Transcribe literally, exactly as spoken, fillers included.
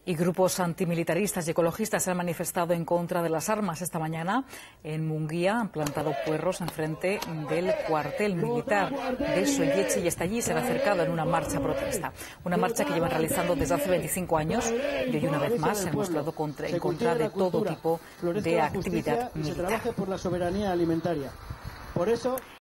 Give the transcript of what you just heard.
Y grupos antimilitaristas y ecologistas se han manifestado en contra de las armas esta mañana. En Munguía han plantado puerros enfrente del cuartel militar de Soyeche y hasta allí se han acercado en una marcha protesta. Una marcha que llevan realizando desde hace veinticinco años y hoy una vez más se han mostrado contra, en contra de todo tipo de actividad militar. Y se trabaje por la soberanía alimentaria. Por eso